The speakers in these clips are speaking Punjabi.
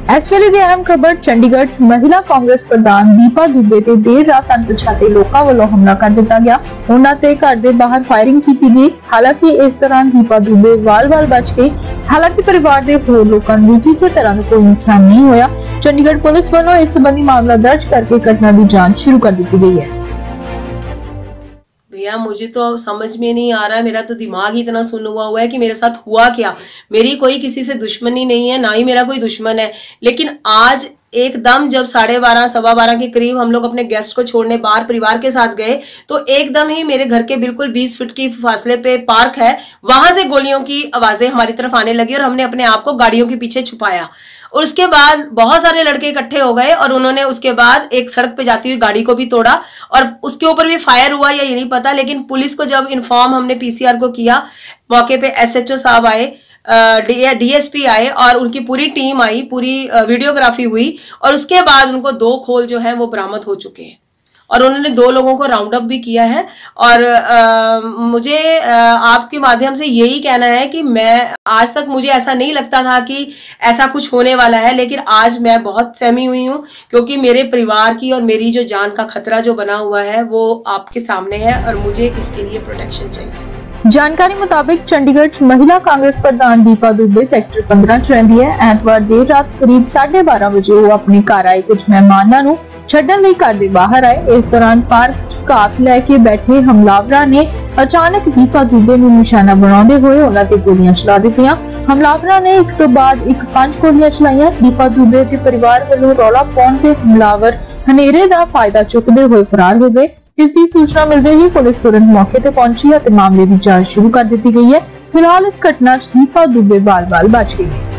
इस वेले दी अहम खबर चंडीगढ़ महिला कांग्रेस प्रधान दीपा दुबे ते देर रात अनपछाते लोकां वालों हमला कर दिता गया। उन्हां ते घर दे बाहर फायरिंग की गई। हालांकि इस दौरान दीपा दुबे वाल-वाल बच गई। हालांकि परिवार दे होर लोकां नूं किसी तरह का कोई नुकसान नहीं होया। चंडीगढ़ पुलिस वालों इस संबंधी मामला दर्ज करके घटना की जांच शुरू कर दी गई है। भैया मुझे तो समझ में नहीं आ रहा है, मेरा तो दिमाग ही इतना सुन्न हुआ है कि मेरे साथ हुआ क्या। मेरी कोई किसी से दुश्मनी नहीं है, ना ही मेरा कोई दुश्मन है, लेकिन आज एकदम जब 12:30 सवा 12 के करीब हम लोग अपने गेस्ट को छोड़ने बाहर परिवार के साथ गए तो एकदम ही मेरे घर के बिल्कुल 20 फीट की फासले पे पार्क है, वहां से गोलियों की आवाजें हमारी तरफ आने लगी और हमने अपने आप को गाड़ियों के पीछे छुपाया। और उसके बाद बहुत सारे लड़के इकट्ठे हो गए और उन्होंने उसके बाद एक सड़क पे जाती हुई गाड़ी को भी तोड़ा और उसके ऊपर भी फायर हुआ या ये नहीं पता। लेकिन पुलिस को जब इन्फॉर्म हमने पीसीआर को किया, मौके पे एसएचओ साहब आए, डीएसपी आए और उनकी पूरी टीम आई, पूरी वीडियोग्राफी हुई और उसके बाद उनको 2 खोल जो है वो बरामद हो चुके हैं और उन्होंने 2 लोगों को राउंड अप भी किया है। और मुझे आपके माध्यम से यही कहना है कि मैं आज तक मुझे ऐसा नहीं लगता था कि ऐसा कुछ होने वाला है, लेकिन आज मैं बहुत सहमी हुई हूँ क्योंकि मेरे परिवार की और मेरी जो जान का खतरा जो बना हुआ है वो आपके सामने है और मुझे इसके लिए प्रोटेक्शन चाहिए। जानकारी मुताबिक चंडीगढ़ महिला कांग्रेस प्रधान दीपा दुबे सेक्टर 15 च रहिंदी है। ऐतवार देर रात करीब 12:30 बजे वो अपने घर आए कुछ मेहमानां नूं छड्डण लई घर दे बाहर आए। इस दौरान पार्क च घात लैके बैठे हमलावरां ने अचानक दीपा दुबे नूं निशाना बनाउंदे होए उन्हां ते गोलियां चला दित्तियां। हमलावरां ने एक तो बाद एक 5 गोलियां चलाईयां। दीपा दुबे ते परिवार वालों रौला पाउण ते हमलावर हनेरे दा फायदा चुकदे होए फरार हो गए। इसकी सूचना मिलते ही पुलिस तुरंत मौके ते पहुंची है ते मामले की जांच शुरू कर दी गई है। फिलहाल इस घटना च दीपा दुबे बाल-बाल बच गई है।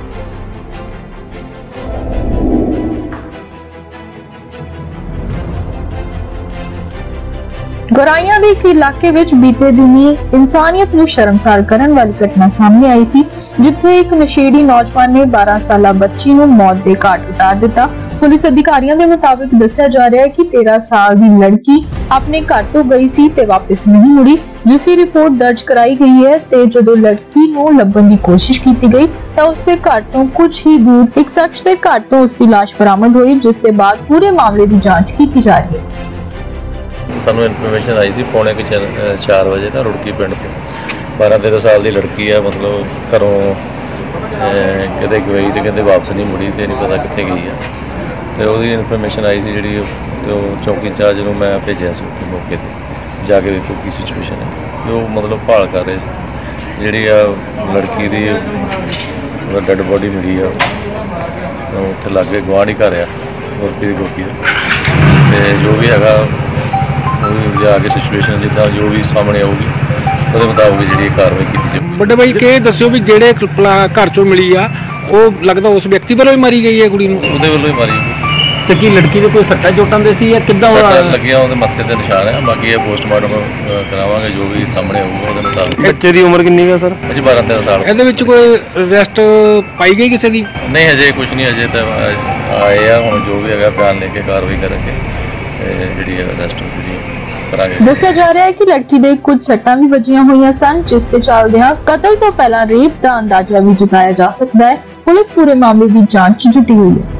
गोराइयां दे एक इलाके विच बीते दिनी इंसानियत नूं शर्मसार करन वाली घटना सामने आई सी, जिथे एक नशेड़ी नौजवान ने 12 साला बच्ची नूं मौत दे घाट उतार दिता। पुलिस अधिकारियों के मुताबिक दस्सिया जा रहा है कि 13 साल की लड़की अपने घर तो गई सी ते वापस नहीं मुड़ी, जिसकी रिपोर्ट दर्ज कराई गई है। ते जदों लड़की नूं लभण की कोशिश की गई तो उसके घर तो कुछ ही दूर एक शख्स के घर तो उसकी लाश बरामद हुई, जिसके बाद पूरे मामले की जांच की जा रही है। सानू इन्फॉर्मेशन आई सी 3:45 बजे ना रुड़की पिंड तो 12-13 साल की लड़की है, मतलब घरों किते गई तो कहते वापस नहीं मुड़ी, तो नहीं पता कितने गई है। तो वो इन्फॉर्मेशन आई सी जी, तो चौकी इंचार्ज नूं मैं भेजा सी उत्थे मौके पर जाके देखो की सिचुएशन है। जो मतलब भाल कर रहे जी लड़की की डेड बॉडी मिली है उत्थे लागे गुआढ़ी घर आ गुरप्रीत गोपी का, जो भी है जाके सिचुएशन जिदा जो भी सामने आऊगी उसके मुताबिक जी कार्रवाई की जाएगी। बड़े भाई के दस्यो भी जेड़े घर चों मिली आ वो लगता उस व्यक्ति वालों ही मारी गई है, कुड़ी नूं ਉਹਦੇ ਵੱਲੋਂ ਹੀ ਮਾਰੀ ਗਈ। ਤੇ ਕੀ ਲੜਕੀ ਦੇ ਕੋਈ ਸੱਟਾਂ ਚੋਟਾਂ ਦੇ ਸੀ ਜਾਂ ਕਿੱਦਾਂ ਲੱਗਿਆ ਉਹਦੇ ਮੱਥੇ ਤੇ ਨਿਸ਼ਾਨ ਹੈ। ਬਾਕੀ ਇਹ ਪੋਸਟਮਾਰਟਮ ਕਰਾਵਾਂਗੇ, ਜੋ ਵੀ ਸਾਹਮਣੇ ਆਊਗਾ ਉਹਦੇ ਮੁਤਾਬਿਕ। ਬੱਚੇ ਦੀ ਉਮਰ ਕਿੰਨੀ ਹੈ ਸਰ? ਅਜੇ 12-13 ਸਾਲ। ਇਹਦੇ ਵਿੱਚ ਕੋਈ ਅਰੈਸਟ ਪਾਈ ਗਈ ਕਿਸੇ ਦੀ? ਨਹੀਂ ਅਜੇ ਕੁਝ ਨਹੀਂ, ਅਜੇ ਤਾਂ ਆਏ ਆ, ਹੁਣ ਜੋ ਵੀ ਹੈਗਾ ਬਿਆਨ ਲੈ ਕੇ ਕਾਰਵਾਈ ਕਰਾਂਗੇ ਜਿਹੜੀ ਅਰੈਸਟ ਜਿਹੜੀ दस्सिया जा रहा है कि लड़की दे कुछ सट्टां भी वजियां हुई सन, जिसके चलदियां कतल तो पहला रेप का अंदाजा भी जताया जा सकता है। पुलिस पूरे मामले की जांच जुटी हुई है।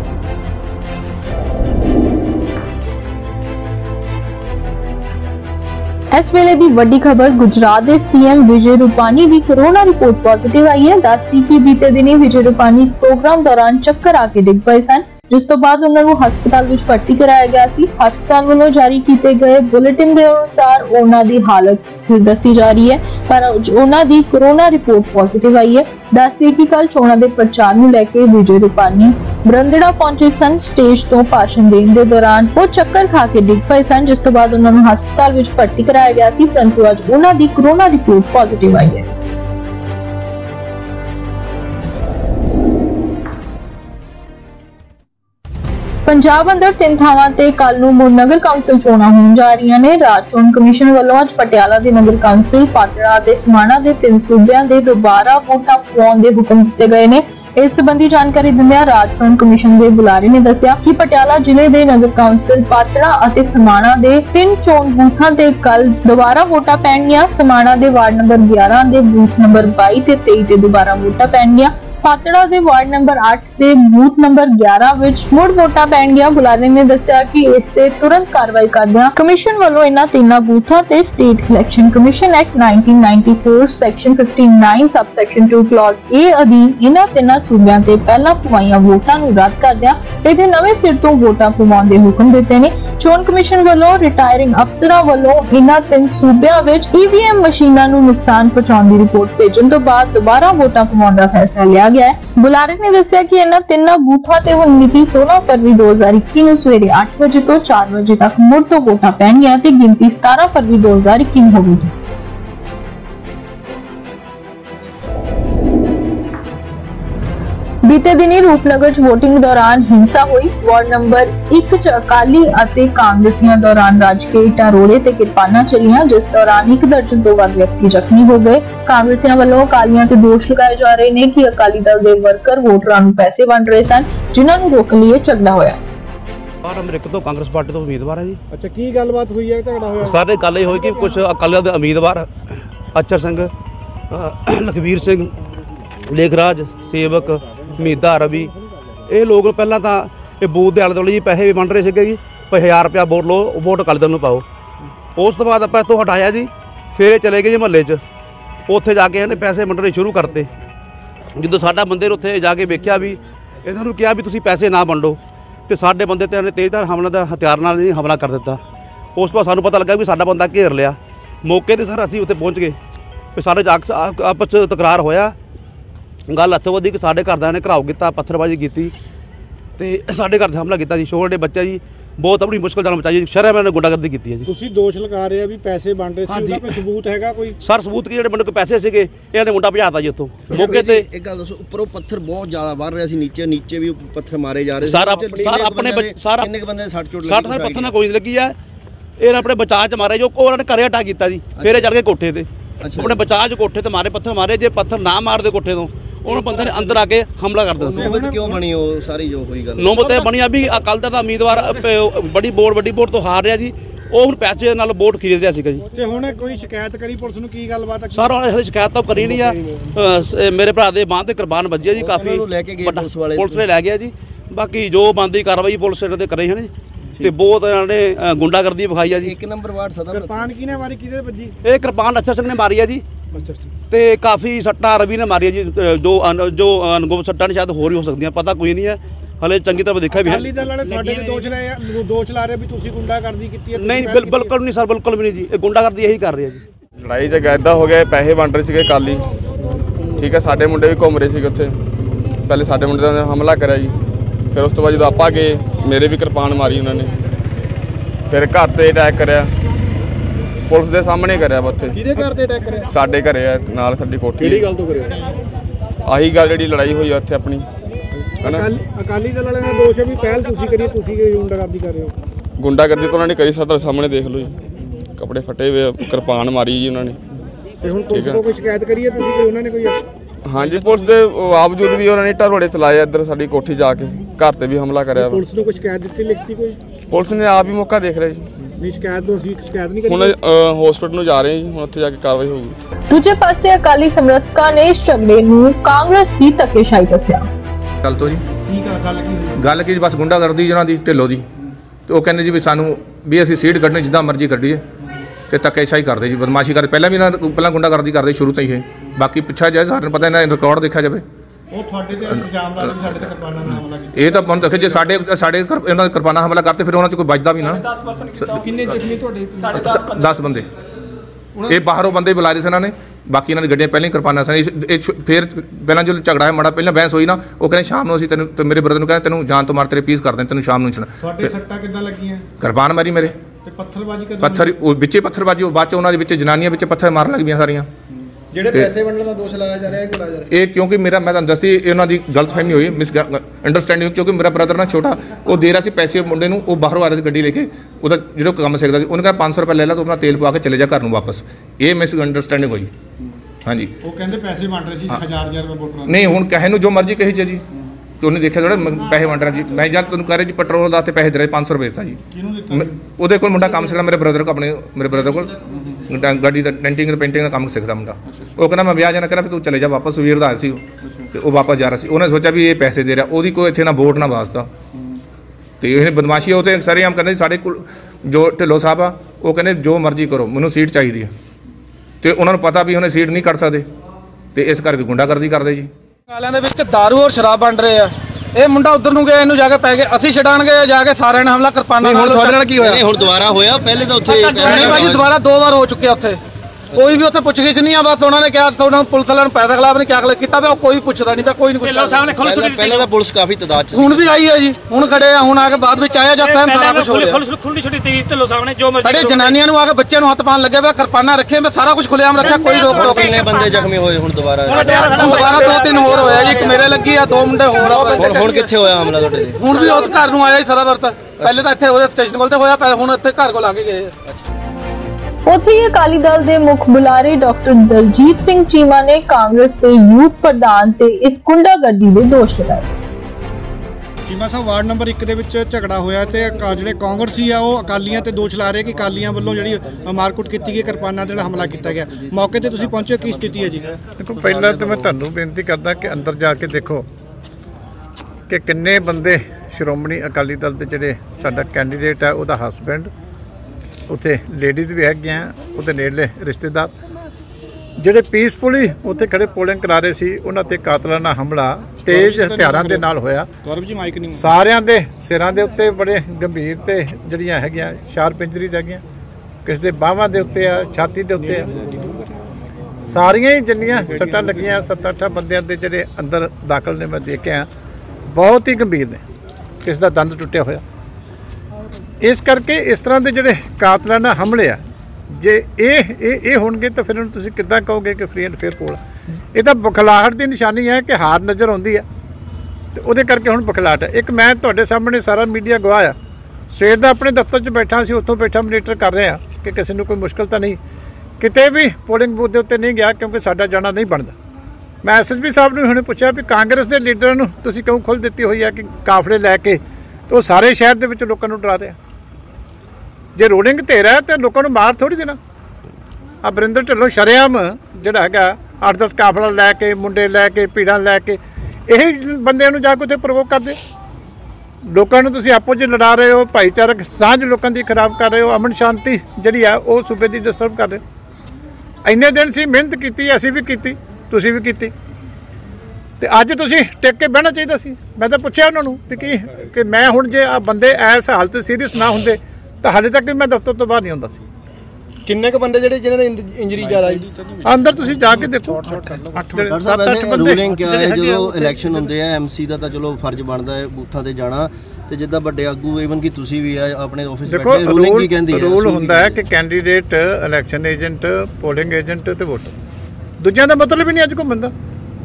इस वेले दी वड्डी खबर गुजरात दे सीएम विजय रूपानी की कोरोना रिपोर्ट पॉजिटिव आई है। दसदी कि बीते दिनी विजय रूपानी प्रोग्राम दौरान चक्कर आके डिग पए सन, जिस तो बाद उन्होंने हस्पताल विच भर्ती कराया गया सी। हस्पताल वालों जारी किए गए बुलेटिन के अनुसार उन्हां दी हालत स्थिर दसी जा रही है, पर उन्हां दी कोरोना रिपोर्ट पॉजिटिव आई है। दस दिए कि कल चोणां दे प्रचार नूं लैके विजय रूपानी बरंदड़ा पहुंचे सन। स्टेज तो भाषण देने के दौरान वो चक्कर खा के डिग पए सन, जिस तो बाद उन्होंने हस्पताल विच भर्ती कराया गया सी, परंतु अज उन्हां दी कोरोना रिपोर्ट पॉजिटिव आई है। पंजाब अंदर 3 ਥਾਵਾਂ ਤੇ ਕੱਲ ਨੂੰ ਮੁੜ ਨਗਰ ਕੌਂਸਲ ਚੋਣਾਂ ਹੋਣ ਜਾ ਰਹੀਆਂ ਨੇ। ਰਾਜ ਚੋਣ ਕਮਿਸ਼ਨ ਵੱਲੋਂ ਅੱਜ ਪਟਿਆਲਾ ਦੇ ਨਗਰ ਕੌਂਸਲ, ਪਾਤੜਾ ਤੇ ਸਮਾਣਾ ਦੇ 3 ਸੂਬਿਆਂ ਦੇ ਦੁਬਾਰਾ ਵੋਟਾਂ ਪਾਉਣ ਦੇ ਹੁਕਮ ਦਿੱਤੇ ਗਏ ਨੇ। इस संबंधी जानकारी दिंदियां राज चोण कमिशन के बुलारे ने दस्सिया कि पटियाला जिले के नगर कौंसल पातड़ा और समाणा के 3 चोण बूथां ते कल दोबारा वोटां पैणगियां। समाणा के वार्ड नंबर 11 के बूथ नंबर 22 ते 23 ते दोबारा वोटां पैणगियां ਪਾਤੜਾ ਦੇ ਵਾਰਡ ਨੰਬਰ 8 ਤੇ ਬੂਥ ਨੰਬਰ 11 ਵਿੱਚ ਮੁੜ ਵੋਟਾਂ ਪੈਣਗੀਆਂ। ਬੁਲਾਰੇ ਨੇ ਦੱਸਿਆ ਕਿ ਇਸ ਤੇ ਤੁਰੰਤ ਕਾਰਵਾਈ ਕਰਦਿਆਂ ਕਮਿਸ਼ਨ ਵੱਲੋਂ ਇਹਨਾਂ ਤਿੰਨਾਂ ਬੂਥਾਂ ਤੇ state election commission act 1994 section 59 subsection 2 clause A ਅਧੀਨ ਇਹਨਾਂ ਤਿੰਨਾਂ ਸੂਬਿਆਂ ਤੇ ਪਹਿਲਾਂ ਪਵਾਈਆਂ ਵੋਟਾਂ ਨੂੰ ਰੱਦ ਕਰਦਿਆਂ ਇਹਦੇ ਨਵੇਂ ਸਿਰ ਤੋਂ ਵੋਟਾਂ ਪਵਾਉਣ ਦੇ ਹੁਕਮ ਦਿੱਤੇ ਨੇ। ਚੋਣ ਕਮਿਸ਼ਨ ਵੱਲੋਂ ਰਿਟਾਇਰਿੰਗ ਅਫਸਰਾਂ ਵੱਲੋਂ ਇਹਨਾਂ ਤਿੰਨ ਸੂਬਿਆਂ ਵਿੱਚ EVM ਮਸ਼ੀਨਾਂ ਨੂੰ ਨੁਕਸਾਨ ਪਹੁੰਚਾਉਣ ਦੀ ਰਿਪੋਰਟ ਭੇਜਣ ਤੋਂ ਬਾਅਦ ਦੁਬਾਰਾ ਵੋਟਾਂ ਪਵਾਉਣ ਦਾ ਫੈਸਲਾ ਲਿਆ ਗਿਆ ਹੈ। ਬੁਲਾਰੇ ਨੇ ਦੱਸਿਆ ਕਿ ਇਹਨਾਂ ਤਿੰਨਾਂ ਬੂਥਾਂ ਤੇ ਹੁਣ ਮਿਤੀ 16 ਫਰਵਰੀ 2021 ਨੂੰ ਸਵੇਰੇ 8 ਵਜੇ ਤੋਂ 4 ਵਜੇ ਤੱਕ ਮੁੜ ਤੋਂ ਵੋਟਾਂ ਪੈਣਗੀਆਂ ਤੇ ਗਿਣਤੀ 17 ਫਰਵਰੀ 2021 ਨੂੰ ਹੋਵੇਗੀ। बीते दिनी रूपनगर च वोटिंग दौरान हिंसा हुई। वार्ड नंबर 1 च अकाली ਅਤੇ ਕਾਂਗਰਸੀਆਂ ਦੌਰਾਨ ਰੱਜ ਕੇ ਇੱਟਾਂ ਰੋੜੇ ਤੇ ਕਿਰਪਾਨਾਂ ਚੱਲੀਆਂ, ਜਿਸ ਦੌਰਾਨ 1 ਦਰਜਨ ਤੋਂ ਵੱਧ ਵਿਅਕਤੀ ਜ਼ਖਮੀ ਹੋ ਗਏ। ਕਾਂਗਰਸੀਆਂ ਵੱਲੋਂ ਅਕਾਲੀਆਂ ਤੇ ਦੋਸ਼ ਲਗਾਏ ਜਾ ਰਹੇ ਨੇ ਕਿ ਅਕਾਲੀ ਦਲ ਦੇ ਵਰਕਰ ਵੋਟਰਾਂ ਨੂੰ ਪੈਸੇ ਵੰਡ ਰਹੇ ਸਨ, ਜਿਨ੍ਹਾਂ ਨੂੰ ਰੋਕਣ ਲਈ ਝਗੜਾ ਹੋਇਆ। ਅਮਰੀਕਾ ਤੋਂ ਕਾਂਗਰਸ ਪਾਰਟੀ ਤੋਂ ਉਮੀਦਵਾਰ ਹੈ ਜੀ। ਅੱਛਾ, ਕੀ ਗੱਲਬਾਤ ਹੋਈ ਹੈ, ਝਗੜਾ ਹੋਇਆ? ਸਾਰੇ ਗੱਲ ਇਹ ਹੋਈ ਕਿ ਕੁਝ ਅਕਾਲੀ ਦਲ ਦੇ ਉਮੀਦਵਾਰ ਅਚਰ ਸਿੰਘ, ਲਖਵੀਰ ਸਿੰਘ, ਲੇਖਰਾਜ, ਸੇਵਕ, ਮੀਦਾ ਰਵੀ, ਇਹ ਲੋਕ ਪਹਿਲਾਂ ਤਾਂ ਇਹ ਬੂਥ ਦੇ ਆਲੇ ਦੁਆਲੇ ਜੀ ਪੈਸੇ ਵੀ ਵੰਡ ਰਹੇ ਸੀਗੇ ਜੀ, 1000 ਰੁਪਇਆ ਵੋਟ ਲਓ, ਵੋਟ ਅਕਾਲੀ ਦਲ ਨੂੰ ਪਾਓ। ਉਸ ਤੋਂ ਬਾਅਦ ਆਪਾਂ ਇੱਥੋਂ ਹਟਾਇਆ ਜੀ, ਫਿਰ ਇਹ ਚਲੇ ਗਏ ਜੀ ਮਹੱਲੇ 'ਚ, ਉੱਥੇ ਜਾ ਕੇ ਇਹਨੇ ਪੈਸੇ ਵੰਡਣੇ ਸ਼ੁਰੂ ਕਰਤੇ। ਜਦੋਂ ਸਾਡਾ ਬੰਦੇ ਨੇ ਉੱਥੇ ਜਾ ਕੇ ਵੇਖਿਆ ਵੀ ਇਹਨਾਂ ਨੂੰ ਕਿਹਾ ਵੀ ਤੁਸੀਂ ਪੈਸੇ ਨਾ ਵੰਡੋ, ਤੇ ਸਾਡੇ ਬੰਦੇ ਤੇ ਇਹਨੇ ਤੇਜ਼ਧਾਰ ਹਮਲਾ ਦਾ ਹਥਿਆਰ ਨਾਲ ਹੀ ਹਮਲਾ ਕਰ ਦਿੱਤਾ। ਉਸ ਤੋਂ ਬਾਅਦ ਸਾਨੂੰ ਪਤਾ ਲੱਗਾ ਵੀ ਸਾਡਾ ਬੰਦਾ ਘੇਰ ਲਿਆ। ਮੌਕੇ 'ਤੇ ਸਰ ਅਸੀਂ ਉੱਥੇ ਪਹੁੰਚ ਗਏ, ਫਿਰ ਸਾਡੇ 'ਚ ਆਪਸ 'ਚ ਤਕਰਾਰ ਹੋਇਆ। ਗੱਲ ਇੱਥੋਂ ਵਧੀ ਕਿ ਸਾਡੇ ਘਰਦਿਆਂ ਨੇ ਘਰਾਓ ਕੀਤਾ, ਪੱਥਰਬਾਜ਼ੀ ਕੀਤੀ ਤੇ ਸਾਡੇ ਘਰ 'ਤੇ ਹਮਲਾ ਕੀਤਾ ਜੀ। ਛੋਟੇ ਬੱਚਾ ਜੀ ਬਹੁਤ ਆਪਣੀ ਮੁਸ਼ਕਲ ਜਾਨ ਬਚਾਈ ਜੀ। ਸ਼ਰਮ ਨੇ ਗੁੰਡਾਗਰਦੀ ਕੀਤੀ ਹੈ ਜੀ। ਤੁਸੀਂ ਦੋਸ਼ ਲਗਾ ਰਹੇ ਆ ਵੀ ਪੈਸੇ ਵੰਡ ਰਹੇ ਸੀ, ਉਹਦਾ ਕੋਈ ਸਬੂਤ ਹੈਗਾ ਕੋਈ? ਸਰ ਸਬੂਤ ਕੀ, ਜਿਹੜੇ ਬੰਦੇ ਕੋਲ ਪੈਸੇ ਸੀਗੇ ਇਹਨਾਂ ਨੇ ਮੁੰਡਾ ਭਜਾਤਾ ਜੀ ਉੱਥੋਂ ਮੌਕੇ ਤੇ। ਇੱਕ ਗੱਲ ਦੱਸੋ, ਉੱਪਰੋਂ ਪੱਥਰ ਬਹੁਤ ਜ਼ਿਆਦਾ ਵੱਧ ਰਿਹਾ ਸੀ, ਨੀਚੇ ਵੀ ਪੱਥਰ ਮਾਰੇ ਜਾ ਰਹੇ ਸੀ। ਸਰ ਆਪਣੇ ਕਿੰਨੇ ਬੰਦੇ ਸੱਟ ਚੋਟ ਲੱਗੀ? ਸਰ ਪੱਥਰ ਨਾਲ ਕੋਈ ਨਹੀਂ ਲੱਗੀ ਆ, ਇਹ ਆਪਣੇ ਬਚਾਅ 'ਚ ਮਾਰੇ ਜੋ ਉਹਨਾਂ ਨੇ ਘਰੇ ਹਟਾ ਕੀਤਾ ਜੀ। ਫਿਰ ਇਹ ਚੜ ਗਏ ਕੋਠੇ ਤੇ, ਆਪਣੇ ਬਚਾਅ 'ਚ ਕੋਠੇ ਤੇ ਮਾਰੇ ਪੱਥਰ ਮਾਰੇ। ਜੇ ਪੱਥਰ ਨਾ ਮਾਰਦੇ ਕੋਠੇ ਤੋਂ, ਉਹਨਾਂ ਬੰਦੇ ਨੇ ਅੰਦਰ ਆ ਕੇ ਹਮਲਾ ਕਰ ਦਿੱਤਾ। ਨੌਬਤ ਕਿਉਂ ਬਣੀ ਉਹ ਸਾਰੀ ਜੋ ਹੋਈ ਗੱਲ? ਨੌਬਤ ਇਹ ਬਣੀ ਆ ਵੀ ਅਕਾਲੀ ਦਲ ਦਾ ਉਮੀਦਵਾਰ ਵੱਡੀ ਵੋਟ ਤੋਂ ਹਾਰ ਰਿਹਾ ਜੀ, ਉਹ ਹੁਣ ਪੈਸੇ ਨਾਲ ਵੋਟ ਖਰੀਦ ਰਿਹਾ ਸੀਗਾ ਜੀ। ਤੇ ਹੁਣ ਕੋਈ ਸ਼ਿਕਾਇਤ ਕਰੀ ਪੁਲਿਸ ਨੂੰ? ਕੀ ਗੱਲਬਾਤ ਹੈ ਸਰ? ਹਲੇ ਸ਼ਿਕਾਇਤ ਤਾਂ ਕਰੀ ਨਹੀਂ ਆ। ਮੇਰੇ ਭਰਾ ਦੇ ਬਾਂਹ ਤੇ ਕੁਰਬਾਨ ਵੱਜੀ ਜੀ, ਕਾਫੀ ਪੁਲਿਸ ਨੇ ਲੈ ਗਿਆ ਜੀ। ਬਾਕੀ ਜੋ ਬਣਦੀ ਕਾਰਵਾਈ ਪੁਲਿਸ ਇਹਨਾਂ ਦੇ ਕਰੇ ਹਨ ਜੀ, ਤੇ ਬਹੁਤ ਇਹਨਾਂ ਨੇ ਗੁੰਡਾਗਰਦੀ ਵਿਖਾਈ ਆ ਜੀ। 1 ਨੰਬਰ ਵਾਰਡ ਸਦਰ। ਕਿਰਪਾਨ ਕਿਹਨੇ ਮਾਰੀ, ਕਿਹਦੇ ਵੱਜੀ? ਇਹ ਕਿਰਪਾਨ ਅਚਰ ਸਿੰਘ ਨੇ ਮਾਰੀ ਆ ਜੀ, ਤੇ ਕਾਫੀ ਸੱਟਾਂ ਰਵੀ ਨੇ ਮਾਰੀ ਜੀ। ਜੋ ਅਨੁਭਵ ਸੱਟਾਂ ਨੇ ਸ਼ਾਇਦ ਹੋਰ ਹੀ ਹੋ ਸਕਦੀਆਂ, ਪਤਾ ਕੋਈ ਨਹੀਂ ਹੈ ਹਲੇ। ਚੰਗੀ ਤਰ੍ਹਾਂ ਦੇਖਿਆ ਵੀ ਹੈ। ਅਕਾਲੀ ਦਲ ਵਾਲੇ ਤੁਹਾਡੇ ਤੇ ਦੋਸ਼ ਲਾ ਰਹੇ ਵੀ ਤੁਸੀਂ ਗੁੰਡਾਗਰਦੀ ਕੀਤੀ ਹੈ? ਨਹੀਂ, ਬਿਲਕੁਲ ਨਹੀਂ ਸਰ, ਬਿਲਕੁਲ ਵੀ ਨਹੀਂ ਜੀ। ਇਹ ਗੁੰਡਾਗਰਦੀ ਇਹੀ ਕਰ ਰਹੇ ਆ ਜੀ। ਲੜਾਈ ਝਗੜਾ ਇੱਦਾਂ ਹੋ ਗਿਆ, ਪੈਸੇ ਵੰਡ ਰਹੇ ਸੀਗੇ ਅਕਾਲੀ, ਠੀਕ ਹੈ। ਸਾਡੇ ਮੁੰਡੇ ਵੀ ਘੁੰਮ ਰਹੇ ਸੀਗੇ ਉੱਥੇ, ਪਹਿਲੇ ਸਾਡੇ ਮੁੰਡੇ ਦਾ ਹਮਲਾ ਕਰਿਆ ਜੀ। ਫਿਰ ਉਸ ਤੋਂ ਬਾਅਦ ਜਦੋਂ ਆਪਾਂ ਗਏ, ਮੇਰੇ ਵੀ ਕਿਰਪਾਨ ਮਾਰੀ ਉਹਨਾਂ ਨੇ। ਫਿਰ ਘਰ 'ਤੇ ਅਟੈਕ ਕਰਿਆ, ਪੁਲਿਸ ਦੇ ਸਾਹਮਣੇ ਕਰਿਆ। ਉੱਥੇ ਕਿਹਦੇ ਘਰ ਤੇ ਅਟੈਕ ਕਰਿਆ? ਸਾਡੇ ਘਰੇ ਆ, ਨਾਲ ਸਾਡੀ ਕੋਠੀ। ਕਿਹੜੀ ਗੱਲ ਤੋਂ ਕਰਿਆ? ਆਹੀ ਗੱਲ ਜਿਹੜੀ ਲੜਾਈ ਹੋਈ ਆ ਉੱਥੇ ਆਪਣੀ, ਹਨਾ। ਅਕਾਲੀ ਦਲ ਵਾਲਿਆਂ ਦਾ ਦੋਸ਼ ਹੈ ਵੀ ਪਹਿਲ ਤੁਸੀਂ ਕਰੀ, ਤੁਸੀਂ ਗੁੰਡਾਗਰਦੀ ਕਰ ਰਹੇ ਹੋ। ਗੁੰਡਾਗਰਦੀ ਤਾਂ ਉਹਨਾਂ ਨੇ ਕਰੀ, ਸਾਡੇ ਸਾਹਮਣੇ ਦੇਖ ਲਓ ਜੀ, ਕੱਪੜੇ ਫਟੇ ਹੋਏ, ਕਿਰਪਾਨ ਮਾਰੀ ਜੀ ਉਹਨਾਂ ਨੇ। ਤੇ ਹੁਣ ਪੁਲਿਸ ਕੋਲ ਕੋਈ ਸ਼ਿਕਾਇਤ ਕਰੀ ਹੈ ਤੁਸੀਂ, ਉਹਨਾਂ ਨੇ ਕੋਈ? ਹਾਂਜੀ, ਪੁਲਿਸ ਦੇ ਬਾਵਜੂਦ ਵੀ ਉਹਨਾਂ ਨੇ ਇੱਟਾਂ ਰੋੜੇ ਚਲਾਏ ਇੱਧਰ ਸਾਡੀ ਕੋਠੀ ਜਾ ਕੇ, ਘਰ 'ਤੇ ਵੀ ਹਮਲਾ ਕਰਿਆ। ਪੁਲਿਸ ਨੂੰ ਕੋਈ ਸ਼ਿਕਾਇਤ ਦਿੱਤੀ ਲਿਖਤੀ ਕੋਈ? ਪੁਲਿਸ ਨੇ ਆਪ ਹੀ ਮੌਕਾ ਦੇਖ ਲਿਆ ਜੀ। ਨਹੀਂ, ਸ਼ਿਕਾਇਤ ਤੋਂ ਅਸੀਂ ਸ਼ਿਕਾਇਤ ਨਹੀਂ ਕਰੀ। ਹੁਣ ਹਸਪੀਟਲ ਨੂੰ ਜਾ ਰਹੇ ਹਾਂ ਜੀ, ਹੁਣ ਉੱਥੇ ਜਾ ਕੇ ਕਾਰਵਾਈ ਹੋਊਗੀ। ਦੂਜੇ ਪਾਸੇ ਅਕਾਲੀ ਸਮਰਥਕਾਂ ਨੇ ਇਸ ਝਗੜੇ ਨੂੰ ਕਾਂਗਰਸ ਦੀ ਧੱਕੇਸ਼ਾਹੀ ਦੱਸਿਆ। ਗੱਲ ਤੋਂ ਜੀ ਗੱਲ ਕੀ ਬਸ ਗੁੰਡਾਗਰਦੀ ਜਿਹਨਾਂ ਦੀ ਢਿੱਲੋਂ ਦੀ, ਤੇ ਉਹ ਕਹਿੰਦੇ ਜੀ ਵੀ ਸਾਨੂੰ ਵੀ ਅਸੀਂ ਸੀਟ ਕੱਢਣੀ ਜਿੱਦਾਂ ਮਰਜ਼ੀ ਕੱਢੀਏ, ਤੇ ਧੱਕੇਸ਼ਾਹੀ ਕਰਦੇ ਜੀ, ਬਦਮਾਸ਼ੀ ਕਰਦੇ। ਪਹਿਲਾਂ ਵੀ ਇਹਨਾਂ ਪਹਿਲਾਂ ਗੁੰਡਾਗਰਦੀ ਕਰਦੇ ਸ਼ੁਰੂ ਤੋਂ ਹੀ ਇਹ। ਬਾਕੀ ਪਿੱਛਾ ਜਾਏ ਸਾਨੂੰ ਪਤਾ ਇਹਨਾਂ ਰਿਕਾਰਡ ਦੇਖਿਆ ਜਾਵੇ, ਉਹ ਤੁਹਾਡੇ ਤੇ ਇਲਜ਼ਾਮ ਲਾ ਰਹੇ ਸਾਡੇ ਤੇ ਕਿਰਪਾਨਾਂ ਨਾਲ ਹਮਲਾ ਕੀਤਾ। ਇਹ ਤਾਂ ਹੁਣ ਦੇਖੋ ਜੇ ਸਾਡੇ ਇਹਨਾਂ ਦਾ ਕਿਰਪਾਨਾਂ ਹਮਲਾ ਕਰਤੇ, ਫਿਰ ਉਹਨਾਂ 'ਚ ਕੋਈ ਬਚਦਾ ਵੀ ਨਾ। 10% ਕਿੰਨੇ ਜ਼ਖਮੀ ਤੁਹਾਡੇ? 10 ਬੰਦੇ। ਇਹ ਬਾਹਰੋਂ ਬੰਦੇ ਬੁਲਾ ਰਹੇ ਸੀ ਇਹਨਾਂ ਨੇ, ਬਾਕੀ ਇਹਨਾਂ ਦੀ ਗੱਡੀਆਂ ਪਹਿਲਾਂ ਹੀ ਕਿਰਪਾਨਾਂ ਸਨ। ਇਹ ਫਿਰ ਪਹਿਲਾਂ ਜੋ ਝਗੜਾ ਹੈ ਮਾੜਾ, ਪਹਿਲਾਂ ਬਹਿਸ ਹੋਈ ਨਾ, ਉਹ ਕਹਿੰਦੇ ਸ਼ਾਮ ਨੂੰ ਅਸੀਂ ਤੈਨੂੰ, ਮੇਰੇ ਬ੍ਰਦਰ ਨੂੰ ਕਹਿੰਦੇ ਤੈਨੂੰ ਜਾਨ ਤੋਂ ਮਾਰ ਤੇਰੇ ਪੀਸ ਕਰਦੇ, ਤੈਨੂੰ ਸ਼ਾਮ ਨੂੰ ਛੱਡਣਾ। ਤੁਹਾਡੇ ਸੱਟਾਂ ਕਿੱਦਾਂ ਲੱਗੀਆਂ? ਕਿਰਪਾਨ ਮਾਰੀ ਮੇਰੇ, ਤੇ ਪੱਥਰਬਾਜ਼ੀ ਕਦੋਂ? ਪੱਥਰ ਉਹ ਵਿੱਚੇ ਪੱਥਰਬਾਜ਼ੀ, ਉਹ ਬਾਅਦ 'ਚ ਉਹਨਾਂ ਦੇ ਵਿੱਚ ਜਨਾਨੀਆਂ ਵਿੱਚ ਪੱਥਰ ਮਾਰਨ ਲੱਗ ਪਈਆਂ ਸਾਰੀਆਂ। ਜਿਹੜੇ ਪੈਸੇ ਵੰਡਣ ਦਾ ਦੋਸ਼ ਲਾਇਆ ਜਾ ਰਿਹਾ ਹੈ, ਕਿਉਂ ਲਾਇਆ ਜਾ ਰਿਹਾ? ਇਹ ਕਿਉਂਕਿ ਮੈਂ ਤੁਹਾਨੂੰ ਦੱਸੀ ਇਹਨਾਂ ਦੀ ਗਲਤਫਹਿਮੀ ਹੋਈ, ਮਿਸ ਅੰਡਰਸਟੈਂਡਿੰਗ। ਕਿਉਂਕਿ ਮੇਰਾ ਬ੍ਰਦਰ ਨਾ ਛੋਟਾ, ਉਹ ਦੇ ਰਿਹਾ ਸੀ ਪੈਸੇ ਮੁੰਡੇ ਨੂੰ, ਉਹ ਬਾਹਰੋਂ ਆ ਰਿਹਾ ਸੀ ਗੱਡੀ ਲੈ ਕੇ, ਉਹਦਾ ਜਿਹੜਾ ਕੰਮ ਸਿੱਖਦਾ ਸੀ, ਉਹਨੇ ਕਿਹਾ 500 ਰੁਪਏ ਲੈ ਲਾ, ਤੂੰ ਆਪਣਾ ਤੇਲ ਪਵਾ ਕੇ ਚਲੇ ਜਾ ਘਰ ਨੂੰ ਵਾਪਸ। ਇਹ ਮਿਸ ਅੰਡਰਸਟੈਂਡਿੰਗ ਹੋਈ। ਹਾਂਜੀ, ਉਹ ਕਹਿੰਦੇ ਪੈਸੇ ਵੰਡ ਰਹੇ ਸੀ 1000 ਰੁਪਏ ਵੋਟਰਾਂ ਨੂੰ। ਨਹੀਂ, ਹੁਣ ਕਹੇ ਨੂੰ ਜੋ ਮਰਜ਼ੀ ਕਹੀ ਜੀ, ਕਿ ਉਹਨੇ ਦੇਖਿਆ ਥੋੜਾ ਪੈਸੇ ਵੰਡ ਰਿਹਾ ਜੀ। ਮੈਂ ਜਦ ਤੁਹਾਨੂੰ ਕਹਿ ਰਿਹਾ ਜੀ ਪੈਟਰੋਲ ਦਾ ਤੇ ਪੈਸੇ ਦੇ ਰਹੇ 500 ਰੁਪਏ ਦਿੱਤਾ ਜੀ। ਕਿਹਨੂੰ ਦਿੱਤਾ? ਉਹਦੇ ਕੋਲ ਮੁੰਡਾ ਕੰਮ ਸਿੱਖਦਾ, ਮੇਰੇ ਬ੍ਰਦਰ ਕੋਲ, ਮੇਰੇ ਬ੍ਰਦਰ ਕੋਲ ਗੱਡੀ ਦਾ ਡੈਂਟਿੰਗ ਪੇਂਟਿੰਗ ਦਾ ਕੰਮ ਸਿੱਖਦਾ ਮੁੰਡਾ। ਉਹ ਕਹਿੰਦਾ ਮੈਂ ਵਿਆਹ ਜਾਣਾ, ਕਹਿੰਦਾ ਫਿਰ ਤੂੰ ਚਲੇ ਜਾ ਵਾਪਸ, ਵੀਰ ਦਾ ਆਇਆ ਸੀ ਉਹ। ਤੇ ਉਹ ਵਾਪਸ ਜਾ ਰਿਹਾ ਸੀ। ਉਹਨੇ ਸੋਚਿਆ ਵੀ ਇਹ ਪੈਸੇ ਦੇ ਰਿਹਾ, ਉਹਦੀ ਕੋਈ ਇੱਥੇ ਨਾ ਵੋਟ ਨਾ ਵਾਸਤਾ, ਤੇ ਇਹਨੇ ਬਦਮਾਸ਼ੀ ਉਹ ਤੇ ਸਾਰੇ ਆਮ ਕਹਿੰਦੇ ਸਾਡੇ ਕੋਲ ਜੋ ਢਿੱਲੋਂ ਸਾਹਿਬ ਆ ਉਹ ਕਹਿੰਦੇ ਜੋ ਮਰਜ਼ੀ ਕਰੋ ਮੈਨੂੰ ਸੀਟ ਚਾਹੀਦੀ ਆ, ਤੇ ਉਹਨਾਂ ਨੂੰ ਪਤਾ ਵੀ ਉਹਨੇ ਸੀਟ ਨਹੀਂ ਕੱਢ ਸਕਦੇ, ਤੇ ਇਸ ਕਰਕੇ ਗੁੰਡਾਗਰਦੀ ਕਰਦੇ ਜੀ। ਕਾਲਿਆਂ ਦੇ ਵਿੱਚ ਦਾਰੂ ਔਰ ਸ਼ਰਾਬ ਵੰਡ ਰਹੇ ਆ। ਇਹ ਮੁੰਡਾ ਉਧਰ ਨੂੰ ਗਿਆ, ਇਹਨੂੰ ਜਾ ਕੇ ਪੈ ਗਏ, ਅਸੀਂ ਛਡਾਣਗੇ ਜਾ ਕੇ ਸਾਰਿਆਂ ਨੇ ਹਮਲਾ ਕਿਰਪਾਨਾਂ ਨਾਲ। ਹੁਣ ਤੁਹਾਡੇ ਨਾਲ ਕੀ ਹੋਇਆ? ਹੁਣ ਦੁਬਾਰਾ ਹੋਇਆ? ਪਹਿਲੇ ਤਾਂ ਉੱਥੇ ਨਹੀਂ ਭਾਜੀ, ਦੁਬਾਰਾ 2 ਵਾਰ ਹੋ ਚੁੱਕਿਆ ਉੱਥੇ। ਕੋਈ ਵੀ ਉੱਥੇ ਪੁੱਛਗਿੱਛ ਨਹੀਂ ਆ, ਬਸ ਉਹਨਾਂ ਨੇ ਕਿਹਾ ਉਹਨਾਂ ਨੂੰ ਪੁਲਿਸ ਵਾਲਿਆਂ ਨੂੰ ਪੈਦਾ ਖਿਲਾਫ ਨੇ ਕਿਆ ਕੀਤਾ ਪਿਆ, ਕੋਈ ਪੁੱਛਦਾ ਨਹੀਂ ਪਿਆ, ਕੋਈ ਨਹੀਂ ਪੁੱਛਦਾ। ਪਹਿਲਾਂ ਤਾਂ ਪੁਲਿਸ ਕਾਫੀ ਤਦਾਦ ਚ ਹੁਣ ਵੀ ਆਈ ਹੈ ਜੀ, ਹੁਣ ਖੜੇ ਆ, ਹੁਣ ਆ ਕੇ ਬਾਅਦ ਵਿੱਚ ਆਇਆ ਜਦ ਫਹਿਮ ਸਾਰਾ ਕੁਝ ਹੋ ਰਿਹਾ। ਖੁੱਲੀ ਛੁੱਟੀ ਤੀ ਢਿੱਲੋਂ ਸਾਹਿਬ ਨੇ ਜੋ ਸਾਡੇ ਜਨਾਨੀਆਂ ਨੂੰ ਆ ਕੇ ਬੱਚਿਆਂ ਨੂੰ ਹੱਥ ਪਾਣ ਲੱਗੇ ਵਾ, ਕਿਰਪਾਨਾਂ ਰੱਖੇ, ਮੈਂ ਸਾਰਾ ਕੁਝ ਖੁੱਲੇਆਮ ਰੱਖਿਆ, ਕੋਈ ਰੋਕ ਟੋਕ ਨਹੀਂ। ਕਿੰਨੇ ਬੰਦੇ ਜ਼ਖਮੀ ਹੋਏ ਹੁਣ ਦੁਬਾਰਾ? 2-3 ਹੋਰ ਹੋਇਆ ਜੀ, ਇੱਕ ਮੇਰੇ ਲੱਗੀ ਆ, 2 ਮੁੰਡੇ ਹੋਰ ਆ। ਹੁਣ ਕਿੱਥੇ ਹੋਇਆ ਹਮਲਾ ਤੁਹਾਡੇ ਤੇ? ਹੁਣ ਵੀ ਉਹ ਘਰ ਨੂੰ ਆਇਆ ਜੀ ਸਾਰਾ ਵਰਤ, ਪਹਿਲੇ ਤਾਂ ਇੱਥੇ ਉਹਦੇ ਸਟੇਸ਼ਨ ਕੋਲ ਤੇ ਹੋਇਆ, ਹੁਣ ਇੱਥੇ ਘਰ ਕੋਲ ਆ ਕੇ ਗਏ। ਉੱਥੇ ਹੀ ਅਕਾਲੀ ਦਲ ਦੇ ਮੁੱਖ ਬੁਲਾਰੇ ਡਾਕਟਰ ਦਲਜੀਤ ਸਿੰਘ ਚੀਮਾ ਨੇ ਕਾਂਗਰਸ ਦੇ ਯੂਥ ਪ੍ਰਧਾਨ ਤੇ ਇਸ ਗੁੰਡਾਗਰਦੀ ਦੇ ਦੋਸ਼ ਲਗਾਏ। ਚੀਮਾ ਸਾਹਿਬ, ਵਾਰਡ ਨੰਬਰ 1 ਦੇ ਵਿੱਚ ਝਗੜਾ ਹੋਇਆ ਤੇ ਜਿਹੜੇ ਕਾਂਗਰਸੀ ਆ ਉਹ ਅਕਾਲੀਆਂ ਤੇ ਦੋਸ਼ ਲਾ ਰਹੇ ਕਿ ਅਕਾਲੀਆਂ ਵੱਲੋਂ ਜਿਹੜੀ ਮਾਰਕੁੱਟ ਕੀਤੀ ਗਈ, ਕਿਰਪਾਨਾਂ ਦੇ ਨਾਲ ਹਮਲਾ ਕੀਤਾ ਗਿਆ। ਮੌਕੇ ਤੇ ਤੁਸੀਂ ਪਹੁੰਚੇ, ਕੀ ਸਥਿਤੀ ਹੈ ਜੀ? ਦੇਖੋ, ਪਹਿਲਾਂ ਤਾਂ ਮੈਂ ਤੁਹਾਨੂੰ ਬੇਨਤੀ ਕਰਦਾ ਕਿ ਅੰਦਰ ਜਾ ਕੇ ਦੇਖੋ ਕਿ ਕਿੰਨੇ ਬੰਦੇ ਸ਼੍ਰੋਮਣੀ ਅਕਾਲੀ ਦਲ ਦੇ ਜਿਹੜੇ ਸਾਡਾ ਕੈਂਡੀਡੇਟ ਹੈ ਉਹਦਾ ਹਸਬੈਂਡ, ਉੱਥੇ ਲੇਡੀਜ਼ ਵੀ ਹੈਗੀਆਂ, ਉਹਦੇ ਨੇੜਲੇ ਰਿਸ਼ਤੇਦਾਰ ਜਿਹੜੇ ਪੀਸਫੁਲੀ ਉੱਥੇ ਖੜੇ ਪੋਲਿੰਗ ਕਰਾ ਰਹੇ ਸੀ, ਉਹਨਾਂ ਤੇ ਕਾਤਲਾਨਾ ਹਮਲਾ ਤੇਜ਼ ਹਥਿਆਰਾਂ ਦੇ ਨਾਲ ਹੋਇਆ। ਸਾਰਿਆਂ ਦੇ ਸਿਰਾਂ ਦੇ ਉੱਤੇ ਬੜੇ ਗੰਭੀਰ ਤੇ ਜਿਹੜੀਆਂ ਹੈਗੀਆਂ ਸ਼ਾਰਪ ਇੰਜਰੀਜ਼ ਹੈਗੀਆਂ, ਕਿਸੇ ਦੇ ਬਾਹਾਂ ਦੇ ਉੱਤੇ ਆ, ਛਾਤੀ ਦੇ ਉੱਤੇ ਆ, ਸਾਰੀਆਂ ਹੀ ਜਿੰਨੀਆਂ ਸੱਟਾਂ ਲੱਗੀਆਂ 7-8 ਬੰਦਿਆਂ ਦੇ ਜਿਹੜੇ ਅੰਦਰ ਦਾਖਲ ਨੇ ਮੈਂ ਦੇਖਿਆ ਬਹੁਤ ਹੀ ਗੰਭੀਰ ਨੇ, ਕਿਸੇ ਦਾ ਦੰਦ ਟੁੱਟਿਆ ਹੋਇਆ। ਇਸ ਕਰਕੇ ਇਸ ਤਰ੍ਹਾਂ ਦੇ ਜਿਹੜੇ ਕਾਤਲਾਨਾ ਹਮਲੇ ਆ, ਜੇ ਇਹ ਹੋਣਗੇ ਤਾਂ ਫਿਰ ਤੁਸੀਂ ਕਿੱਦਾਂ ਕਹੋਗੇ ਕਿ ਫ੍ਰੀ ਐਂਡ ਫੇਅਰ ਪੋਲ? ਇਹ ਤਾਂ ਬਖਲਾਹਟ ਦੀ ਨਿਸ਼ਾਨੀ ਹੈ ਕਿ ਹਾਰ ਨਜ਼ਰ ਆਉਂਦੀ ਹੈ, ਤੇ ਉਹਦੇ ਕਰਕੇ ਹੁਣ ਬਖਲਾਹਟ ਹੈ। ਇੱਕ ਮੈਂ ਤੁਹਾਡੇ ਸਾਹਮਣੇ ਸਾਰਾ ਮੀਡੀਆ ਗਵਾਹ ਆ, ਸਵੇਰ ਦਾ ਆਪਣੇ ਦਫ਼ਤਰ 'ਚ ਬੈਠਾ ਸੀ, ਉੱਥੋਂ ਬੈਠਾ ਮੋਨੀਟਰ ਕਰ ਰਹੇ ਆ ਕਿ ਕਿਸੇ ਨੂੰ ਕੋਈ ਮੁਸ਼ਕਲ ਤਾਂ ਨਹੀਂ, ਕਿਤੇ ਵੀ ਪੋਲਿੰਗ ਬੂਥ ਦੇ ਉੱਤੇ ਨਹੀਂ ਗਿਆ, ਕਿਉਂਕਿ ਸਾਡਾ ਜਾਣਾ ਨਹੀਂ ਬਣਦਾ। ਮੈਂ SSP ਸਾਹਿਬ ਨੂੰ ਹੁਣੇ ਪੁੱਛਿਆ ਵੀ ਕਾਂਗਰਸ ਦੇ ਲੀਡਰਾਂ ਨੂੰ ਤੁਸੀਂ ਕਿਉਂ ਖੁੱਲ੍ਹ ਦਿੱਤੀ ਹੋਈ ਹੈ ਕਿ ਕਾਫਲੇ ਲੈ ਕੇ ਉਹ ਸਾਰੇ ਸ਼ਹਿਰ ਦੇ ਵਿੱਚ ਲੋਕਾਂ ਨੂੰ ਡਰਾ ਰਿਹਾ। ਜੇ ਰੋਡਿੰਗ ਧੇਰਾ ਹੈ ਤਾਂ ਲੋਕਾਂ ਨੂੰ ਮਾਰ ਥੋੜੀ ਦੇਣਾ। ਆ ਬਰਿੰਦਰ ਢਿੱਲੋਂ ਸ਼ਰੇਆਮ ਜਿਹੜਾ ਹੈਗਾ 8-10 ਕਾਫਲਾ ਲੈ ਕੇ, ਮੁੰਡੇ ਲੈ ਕੇ, ਭੀੜਾਂ ਲੈ ਕੇ, ਇਹ ਬੰਦਿਆਂ ਨੂੰ ਜਾ ਕੇ ਉੱਥੇ ਪ੍ਰਵੋਕ ਕਰਦੇ। ਲੋਕਾਂ ਨੂੰ ਤੁਸੀਂ ਆਪੋ 'ਚ ਲੜਾ ਰਹੇ ਹੋ, ਭਾਈਚਾਰਕ ਸਾਂਝ ਲੋਕਾਂ ਦੀ ਖਰਾਬ ਕਰ ਰਹੇ ਹੋ, ਅਮਨ ਸ਼ਾਂਤੀ ਜਿਹੜੀ ਆ ਉਹ ਸੂਬੇ ਦੀ ਡਿਸਟਰਬ ਕਰ ਰਹੇ ਹੋ। ਇੰਨੇ ਦਿਨ ਸੀ ਮਿਹਨਤ ਕੀਤੀ, ਅਸੀਂ ਵੀ ਕੀਤੀ, ਤੁਸੀਂ ਵੀ ਕੀਤੀ, ਤੇ ਅੱਜ ਤੁਸੀਂ ਟਿਕ ਕੇ ਬਹਿਣਾ ਚਾਹੀਦਾ ਸੀ। ਮੈਂ ਤਾਂ ਪੁੱਛਿਆ ਉਹਨਾਂ ਨੂੰ ਕਿ ਮੈਂ ਹੁਣ ਜੇ ਆ ਬੰਦੇ ਐਸ ਹਾਲਤ ਸੀਰੀਅਸ ਨਾ ਹੁੰਦੇ ਤਾਂ ਹਾਲੇ ਤੱਕ ਵੀ ਮੈਂ ਦਫ਼ਤਰ ਤੋਂ ਬਾਹਰ ਨਹੀਂ ਹੁੰਦਾ ਸੀ। ਕਿੰਨੇ ਕੁ ਬੰਦੇ ਜਿਨ੍ਹਾਂ ਨੇ ਇੰਜਰੀ ਜ਼ਿਆਦਾ ਜੀ ਅੰਦਰ ਤੁਸੀਂ ਜਾ ਕੇ ਦੇਖੋ। 7-8 ਬੰਦੇ। ਰੂਲਿੰਗ ਕਿਆ ਹੈ ਜਦੋਂ ਇਲੈਕਸ਼ਨ ਹੁੰਦੇ ਆ MC ਦਾ ਤਾਂ ਚਲੋ ਫਰਜ਼ ਬਣਦਾ ਹੈ ਬੂਥਾਂ ਤੇ ਜਾਣਾ, ਤੇ ਜਿੱਦਾਂ ਵੱਡੇ ਆਗੂ ਈਵਨ ਕਿ ਤੁਸੀਂ ਵੀ ਆ ਆਪਣੇ ਆਫਿਸ ਬੈਠੇ, ਰੂਲਿੰਗ ਕੀ ਕਹਿੰਦੀ ਹੈ? ਰੂਲ ਹੁੰਦਾ ਹੈ ਕਿ candidate, election agent, polling agent ਤੇ ਵੋਟਰ, ਦੂਜਿਆਂ ਦਾ ਮਤਲਬ ਹੀ ਨਹੀਂ ਅੱਜ ਘੁੰਮਣ ਦਾ।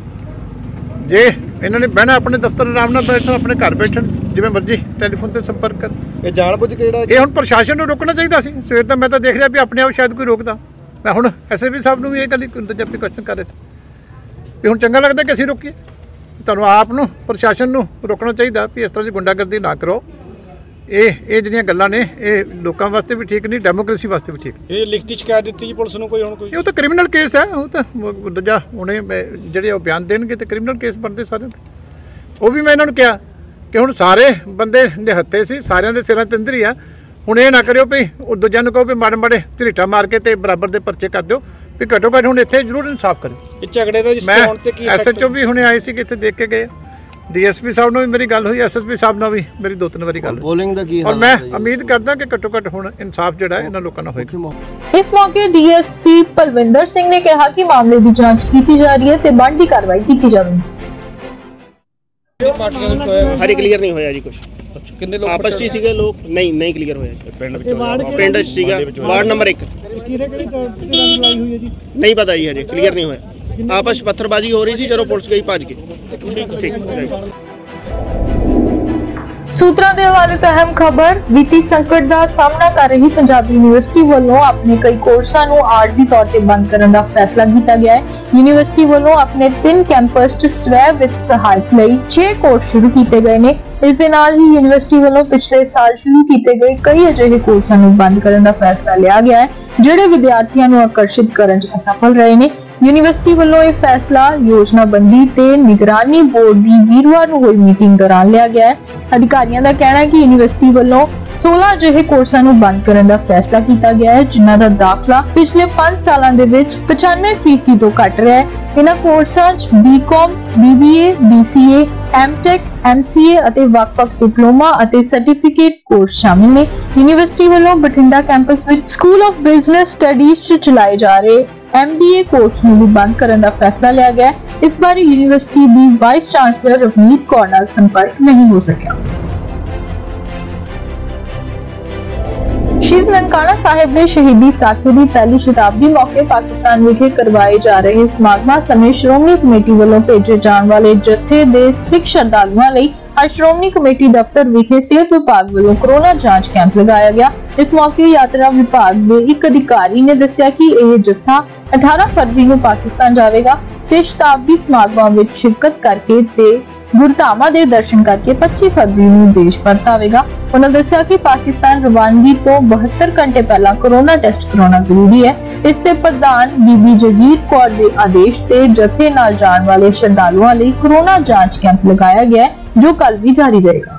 ਜੇ ਇਹਨਾਂ ਨੇ ਬਹਿਣਾ ਆਪਣੇ ਦਫ਼ਤਰ ਆਰਾਮ ਨਾਲ ਬੈਠਣ, ਆਪਣੇ ਘਰ ਬੈਠਣ, ਜਿਵੇਂ ਮਰਜ਼ੀ ਟੈਲੀਫੋਨ ਤੇ ਸੰਪਰਕ ਕਰ। ਇਹ ਜਾਣ ਬੁੱਝ ਕੇ ਜਿਹੜਾ ਇਹ ਹੁਣ ਪ੍ਰਸ਼ਾਸਨ ਨੂੰ ਰੋਕਣਾ ਚਾਹੀਦਾ ਸੀ। ਸਵੇਰ ਤਾਂ ਮੈਂ ਤਾਂ ਦੇਖ ਰਿਹਾ ਵੀ ਆਪਣੇ ਆਪ ਸ਼ਾਇਦ ਕੋਈ ਰੋਕਦਾ। ਮੈਂ ਹੁਣ SSP ਸਾਹਿਬ ਨੂੰ ਵੀ ਇਹ ਗੱਲ ਜੱਪੀ ਕੁਐਸਚਨ ਕਰ ਰਿਹਾ ਵੀ ਹੁਣ ਚੰਗਾ ਲੱਗਦਾ ਕਿ ਅਸੀਂ ਰੋਕੀਏ? ਤੁਹਾਨੂੰ ਆਪ ਨੂੰ, ਪ੍ਰਸ਼ਾਸਨ ਨੂੰ ਰੋਕਣਾ ਚਾਹੀਦਾ ਵੀ ਇਸ ਤਰ੍ਹਾਂ ਦੀ ਗੁੰਡਾਗਰਦੀ ਨਾ ਕਰੋ। ਇਹ ਜਿਹੜੀਆਂ ਗੱਲਾਂ ਨੇ ਇਹ ਲੋਕਾਂ ਵਾਸਤੇ ਵੀ ਠੀਕ ਨਹੀਂ, ਡੈਮੋਕ੍ਰੇਸੀ ਵਾਸਤੇ ਵੀ ਠੀਕ। ਇਹ ਲਿਖਤੀ ਸ਼ਿਕਾਇਤ ਦਿੱਤੀ ਜੀ ਪੁਲਿਸ ਨੂੰ ਕੋਈ? ਹੁਣ ਕੋਈ ਉਹ ਤਾਂ ਕ੍ਰਿਮੀਨਲ ਕੇਸ ਹੈ, ਉਹ ਤਾਂ ਦੂਜਾ ਹੁਣੇ ਜਿਹੜੇ ਉਹ ਬਿਆਨ ਦੇਣਗੇ ਤੇ ਕ੍ਰਿਮੀਨਲ ਕੇਸ ਬਣਦੇ ਸਾਰਿਆਂ ਦੇ। ਉਹ ਵੀ ਮੈਂ ਇਹਨਾਂ ਨੂੰ ਕਿਹਾ ਕਿ ਹੁਣ ਸਾਰੇ ਬੰਦੇ ਨਿਹੱਥੇ ਸੀ, ਸਾਰਿਆਂ ਦੇ ਸਿਰਾਂ ਤੇ ਇੰਦਰੀ ਆ। ਹੁਣ ਇਹ ਨਾ ਕਰਿਓ ਵੀ ਉਹ ਦੂਜਿਆਂ ਨੂੰ ਕਹੋ ਵੀ ਮਾੜੇ ਝਰੀਟਾ ਮਾਰ ਕੇ ਤੇ ਬਰਾਬਰ ਦੇ ਪਰਚੇ ਕਰ ਦਿਓ, ਵੀ ਘੱਟੋ ਘੱਟ ਹੁਣ ਇੱਥੇ ਜ਼ਰੂਰ ਇਨਸਾਫ ਕਰਿਓ। ਇਹ ਝਗੜੇ ਦਾ ਮੈਂ SHO ਵੀ ਹੁਣੇ ਆਏ ਸੀ ਕਿ ਇੱਥੇ ਦੇਖ ਕੇ ਗਏ, DSP ਸਾਹਿਬ ਨਾਲ ਵੀ ਮੇਰੀ ਗੱਲ ਹੋਈ, SSP ਸਾਹਿਬ ਨਾਲ ਵੀ ਮੇਰੀ 2-3 ਵਾਰੀ ਗੱਲ ਹੋਈ। ਪੋਲਿੰਗ ਦਾ ਕੀ ਔਰ ਮੈਂ ਉਮੀਦ ਕਰਦਾ ਕਿ ਘੱਟੋ ਘੱਟ ਹੁਣ ਇਨਸਾਫ ਜਿਹੜਾ ਇਹਨਾਂ ਲੋਕਾਂ ਨਾਲ ਹੋਏਗਾ। ਇਸ ਮੌਕੇ DSP ਪਲਵਿੰਦਰ ਸਿੰਘ ਨੇ ਕਿਹਾ ਕਿ ਮਾਮਲੇ ਦੀ ਜਾਂਚ ਕੀਤੀ ਜਾ ਰਹੀ ਹੈ ਤੇ ਬਣਦੀ ਕਾਰਵਾਈ ਕੀਤੀ ਜਾਵੇਗੀ। ਹਰੇ ਕਲੀਅਰ ਨਹੀਂ ਹੋਇਆ ਜੀ ਕੁਝ। ਕਿੰਨੇ ਲੋਕ ਆਪਸ ਵਿੱਚ ਸੀਗੇ ਲੋਕ? ਨਹੀਂ ਕਲੀਅਰ ਹੋਇਆ। ਪਿੰਡ ਵਿੱਚ ਸੀਗਾ, ਵਾਰਡ ਨੰਬਰ 1। ਨਹੀਂ ਪਤਾ ਜੀ, ਹਜੇ ਕਲੀਅਰ ਨਹੀਂ ਹੋਇਆ। ਆਪਸ ਪੱਥਰਬਾਜ਼ੀ ਹੋ ਰਹੀ ਸੀ, ਜਦੋਂ ਪੁਲਿਸ ਗਈ ਭੱਜ ਕੇ। ਠੀਕ। ਸੂਤਰਾਂ ਦੇ ਹਵਾਲੇ ਤੋਂ ਅਹਿਮ ਖਬਰ। ਵਿੱਤੀ ਸੰਕਟ ਦਾ ਸਾਹਮਣਾ ਕਰ ਰਹੀ ਪੰਜਾਬੀ ਯੂਨੀਵਰਸਿਟੀ ਵੱਲੋਂ ਆਪਣੇ ਕਈ ਕੋਰਸਾਂ ਨੂੰ ਆਰਜ਼ੀ ਤੌਰ ਤੇ ਬੰਦ ਕਰਨ ਦਾ ਫੈਸਲਾ ਕੀਤਾ ਗਿਆ ਹੈ। ਯੂਨੀਵਰਸਿਟੀ ਵੱਲੋਂ ਆਪਣੇ 3 ਕੈਂਪਸ 'ਚ ਸਵੈ ਵਿੱਤ ਸਹਾਇਤਾ ਲਈ 6 ਕੋਰਸ ਸ਼ੁਰੂ ਕੀਤੇ ਗਏ ਨੇ। ਇਸ ਦੇ ਨਾਲ ਹੀ ਯੂਨੀਵਰਸਿਟੀ ਵੱਲੋਂ ਪਿਛਲੇ ਸਾਲ ਸ਼ੁਰੂ ਕੀਤੇ ਗਏ ਕਈ ਅਜਿਹੇ ਕੋਰਸਾਂ ਨੂੰ ਬੰਦ ਕਰਨ ਦਾ ਫੈਸਲਾ ਲਿਆ ਗਿਆ ਹੈ ਜਿਹੜੇ ਵਿਦਿਆਰਥੀਆਂ ਨੂੰ ਆਕਰਸ਼ਿਤ ਕਰਨ 'ਚ ਅਸਫਲ ਰਹੇ ਨੇ। यूनिवर्सिटी वालों यह फैसला योजनाबंदी ते निगरानी बोर्ड की वीरवार ਨੂੰ ਹੋਈ ਮੀਟਿੰਗ ਦੌਰਾਨ ਲਿਆ ਗਿਆ ਹੈ। ਅਧਿਕਾਰੀਆਂ ਦਾ ਕਹਿਣਾ ਹੈ ਕਿ ਯੂਨੀਵਰਸਿਟੀ ਵੱਲੋਂ 16 ਅਜਿਹੇ ਕੋਰਸਾਂ ਨੂੰ ਬੰਦ ਕਰਨ ਦਾ ਫੈਸਲਾ ਕੀਤਾ ਗਿਆ ਹੈ ਜਿਨ੍ਹਾਂ ਦਾ ਦਾਖਲਾ ਪਿਛਲੇ 5 ਸਾਲਾਂ ਦੇ ਵਿੱਚ 95% ਤੋਂ ਘੱਟ ਰਿਹਾ ਹੈ। ਇਹਨਾਂ ਕੋਰਸਾਂ 'ਚ BCom, BBA, BCA, MTech, MCA ਅਤੇ ਵੱਖ-ਵੱਖ ਡਿਪਲੋਮਾ ਅਤੇ ਸਰਟੀਫਿਕੇਟ ਕੋਰਸ ਸ਼ਾਮਿਲ ਨੇ। ਯੂਨੀਵਰਸਿਟੀ ਵੱਲੋਂ ਬਠਿੰਡਾ ਕੈਂਪਸ ਵਿੱਚ ਸਕੂਲ ਆਫ ਬਿਜ਼ਨਸ ਸਟੱਡੀਜ਼ 'ਚ ਚਲਾਏ ਜਾ ਰਹੇ MBA ਕੋਰਸ ਨੂੰ ਵੀ ਬੰਦ ਕਰਨ ਦਾ ਫੈਸਲਾ ਲਿਆ ਗਿਆ ਹੈ। ਇਸ ਬਾਰੇ ਯੂਨੀਵਰਸਿਟੀ ਦੀ ਵਾਈਸ ਚਾਂਸਲਰ ਰਵਨੀਤ ਕੌਰ ਨਾਲ ਸੰਪਰਕ ਨਹੀਂ ਹੋ ਸਕਿਆ। ਸ਼ਿਵ ਨਨਕਾਣਾ ਸਾਹਿਬ ਦੇ ਸ਼ਹੀਦੀ ਸਾਖੇ ਦੀ ਪਹਿਲੀ ਸ਼ਤਾਬਦੀ ਮੌਕੇ ਪਾਕਿਸਤਾਨ ਵਿਖੇ ਕਰਵਾਏ ਜਾ ਰਹੇ ਸਮਾਗਮਾਂ ਸਮੇਂ ਸ਼੍ਰੋਮਣੀ ਕਮੇਟੀ ਵੱਲੋਂ ਭੇਜੇ ਜਾਣ ਵਾਲੇ ਜਥੇ ਦੇ ਸਿੱਖ ਸ਼ਰਧਾਲੂਆਂ ਲਈ ਅੱਜ ਸ਼੍ਰੋਮਣੀ ਕਮੇਟੀ ਦਫ਼ਤਰ ਵਿਖੇ ਸਿਹਤ ਵਿਭਾਗ ਵੱਲੋਂ ਕੋਰੋਨਾ ਜਾਂਚ ਕੈਂਪ ਲਗਾਇਆ ਗਿਆ। ਇਸ ਮੌਕੇ ਯਾਤਰਾ ਵਿਭਾਗ ਦੇ ਇੱਕ ਅਧਿਕਾਰੀ ਨੇ ਦੱਸਿਆ ਕਿ ਇਹ ਜਥਾ 18 ਫਰਵਰੀ ਨੂੰ ਪਾਕਿਸਤਾਨ ਜਾਵੇਗਾ ਤੇ ਸ਼ਤਾਬਦੀ ਸਮਾਗਮਾਂ ਵਿੱਚ ਸ਼ਿਰਕਤ ਕਰਕੇ ਤੇ ਗੁਰਧਾਮਾਂ ਦੇ ਦਰਸ਼ਨ ਕਰਕੇ 25 ਫਰਵਰੀ ਨੂੰ ਦੇਸ਼ ਪਰਤ ਆਵੇਗਾ। ਉਹਨਾਂ ਦੱਸਿਆ ਕਿ ਪਾਕਿਸਤਾਨ ਰਵਾਨਗੀ ਤੋਂ 72 ਘੰਟੇ ਪਹਿਲਾਂ ਕੋਰੋਨਾ ਟੈਸਟ ਕਰਾਉਣਾ ਜ਼ਰੂਰੀ ਹੈ। ਇਸ ਤੇ ਪ੍ਰਧਾਨ ਬੀਬੀ ਜਗੀਰ ਕੌਰ ਦੇ ਆਦੇਸ਼ ਤੇ ਜਥੇ ਨਾਲ ਜਾਣ ਵਾਲੇ ਸ਼ਰਧਾਲੂਆਂ ਲਈ ਕੋਰੋਨਾ ਜਾਂਚ ਕੈਂਪ ਲਗਾਇਆ ਗਿਆ ਹੈ ਜੋ ਕੱਲ ਵੀ ਜਾਰੀ ਰਹੇਗਾ।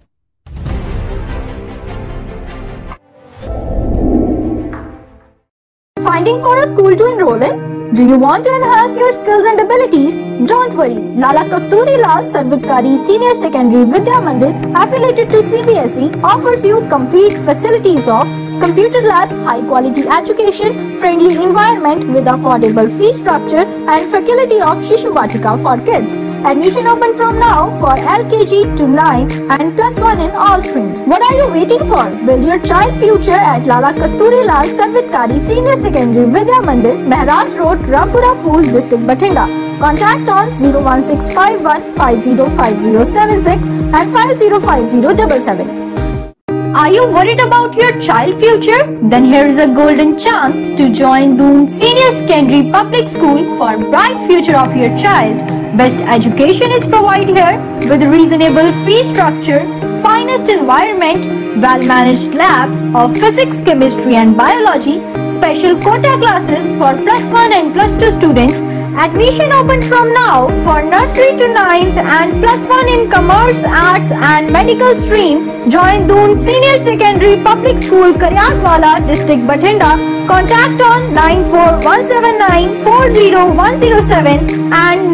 Finding for a school to enroll in? Do you want to enhance your skills and abilities? Don't worry. Lala Kasturi Lal Sarvitkari Senior Secondary Vidya Mandir, affiliated to CBSE, offers you complete facilities of computer lab, high quality education, friendly environment with affordable fee structure and faculty of Shishu Vatika for kids. Admission open from now for LKG to 9 and +1 in all streams. What are you waiting for? Build your child future at Lala Kasturi Lal Sarvitkari Senior Secondary Vidya Mandir, Maharaj Road, Rampura Fool, District Bathinda. Contact on 01651 505076 and 505077. Are you worried about your child future? Then here is a golden chance to join Doon Senior Secondary Public School for bright future of your child. Best education is provided here with reasonable fee structure, finest environment, well-managed labs of physics, chemistry and biology, special quota classes for +1 and +2 students. Admission open from now for nursery to 9th and +1 in commerce, arts and medical stream. Join Doon Senior Secondary Public School, Karyatwala, District Bathinda. Contact on 94179 40107 and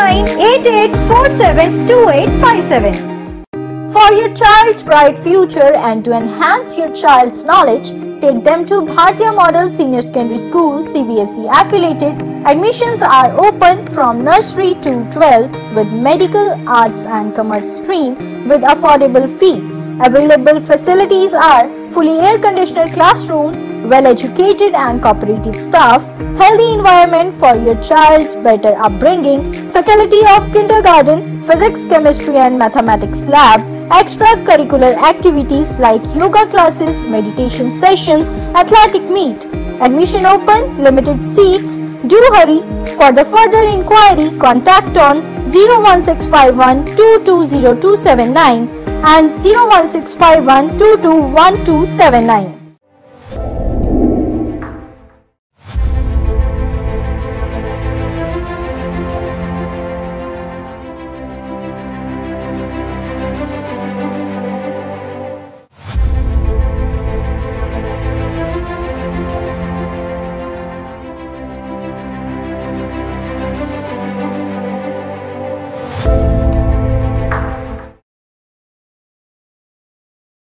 9988472857. For your child's bright future and to enhance your child's knowledge, take them to Bhartiya Model Senior Secondary School, CBSE affiliated. Admissions are open from nursery to 12th with medical, arts and commerce stream with affordable fee. Available facilities are fully air-conditioned classrooms, well-educated and cooperative staff, healthy environment for your child's better upbringing, faculty of kindergarten, physics, chemistry and mathematics lab, extracurricular activities like yoga classes, meditation sessions, athletic meet. Admission open, limited seats. Do hurry. For the further inquiry, contact on 01651 220279 and 01651 221279.